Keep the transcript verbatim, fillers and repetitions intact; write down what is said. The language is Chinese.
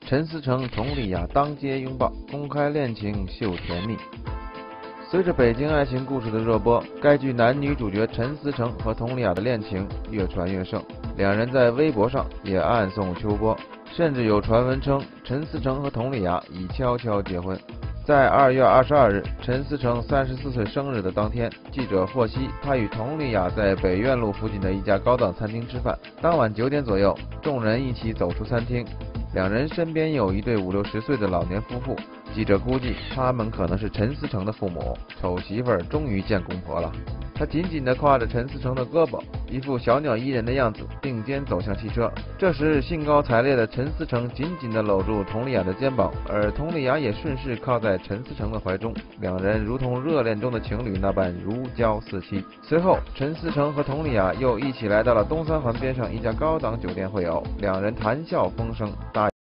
陈思诚、佟丽娅当街拥抱，公开恋情秀甜蜜。随着北京爱情故事的热播，该剧男女主角陈思诚和佟丽娅的恋情越传越盛，两人在微博上也暗送秋波，甚至有传闻称陈思诚和佟丽娅已悄悄结婚。在二月二十二日，陈思诚三十四岁生日的当天，记者获悉他与佟丽娅在北苑路附近的一家高档餐厅吃饭。当晚九点左右，众人一起走出餐厅，两人身边有一对五六十岁的老年夫妇。记者估计他们可能是陈思诚的父母，丑媳妇儿终于见公婆了。他紧紧地挎着陈思诚的胳膊，一副小鸟依人的样子，并肩走向汽车。这时，兴高采烈的陈思诚紧紧地搂住佟丽娅的肩膀，而佟丽娅也顺势靠在陈思诚的怀中，两人如同热恋中的情侣那般如胶似漆。随后，陈思诚和佟丽娅又一起来到了东三环边上一家高档酒店会偶，两人谈笑风生，大